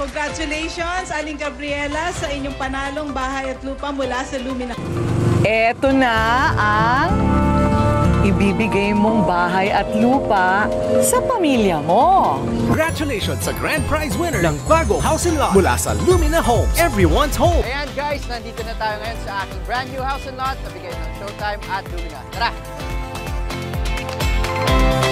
Congratulations, Aling Gabriela, sa inyong panalong bahay at lupa mula sa Lumina. Eto na ang ibibigay mong bahay at lupa sa pamilya mo. Congratulations sa grand prize winner ng bagong house and lot mula sa Lumina Homes, everyone's home. Ayan guys, nandito na tayo ngayon sa aking brand new house and lot na bigay ng Showtime at Lumina. Tara!